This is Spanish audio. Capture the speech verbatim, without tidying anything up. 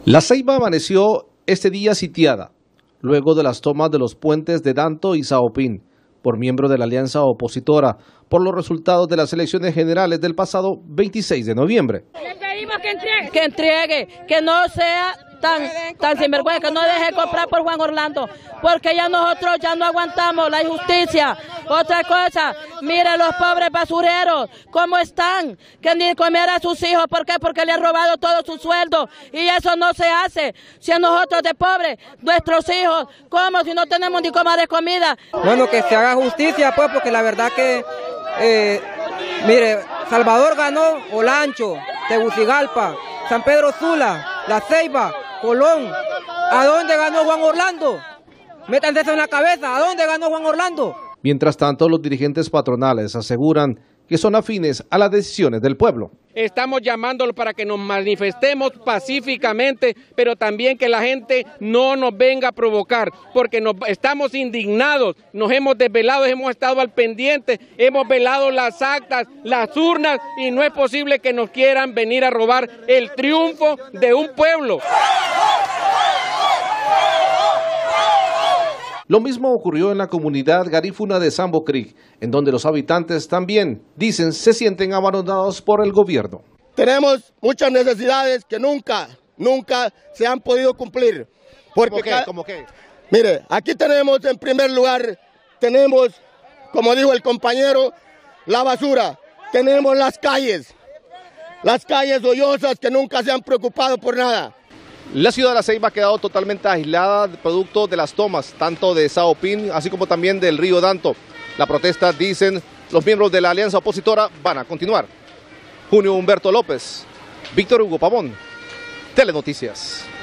La Ceiba amaneció este día sitiada, luego de las tomas de los puentes de Danto y Saopín, por miembros de la alianza opositora, por los resultados de las elecciones generales del pasado veintiséis de noviembre. Le pedimos que entregue, que entregue, que no sea tan, tan sinvergüenza, que no deje comprar por Juan Orlando, porque ya nosotros ya no aguantamos la injusticia. Otra cosa, mire los pobres basureros, cómo están, que ni comer a sus hijos, ¿por qué? Porque le han robado todo su sueldo, y eso no se hace. Si a nosotros de pobres, nuestros hijos, ¿cómo? Si no tenemos ni cómo de comida. Bueno, que se haga justicia, pues, porque la verdad que, eh, mire, Salvador ganó Olancho, Tegucigalpa, San Pedro Sula, La Ceiba, Colón. ¿A dónde ganó Juan Orlando? Métanse eso en la cabeza, ¿a dónde ganó Juan Orlando? Mientras tanto, los dirigentes patronales aseguran que son afines a las decisiones del pueblo. Estamos llamándolo para que nos manifestemos pacíficamente, pero también que la gente no nos venga a provocar, porque nos, estamos indignados, nos hemos desvelado, hemos estado al pendiente, hemos velado las actas, las urnas, y no es posible que nos quieran venir a robar el triunfo de un pueblo. Lo mismo ocurrió en la comunidad garífuna de Sambo Creek, en donde los habitantes también, dicen, se sienten abandonados por el gobierno. Tenemos muchas necesidades que nunca, nunca se han podido cumplir. Porque ¿Cómo qué? ¿Cómo qué? Mire, aquí tenemos en primer lugar, tenemos, como dijo el compañero, la basura. Tenemos las calles, las calles hoyosas que nunca se han preocupado por nada. La ciudad de La Ceiba ha quedado totalmente aislada producto de las tomas, tanto de Saopín, así como también del río Danto. La protesta, dicen los miembros de la alianza opositora, van a continuar. Junio Humberto López, Víctor Hugo Pavón, Telenoticias.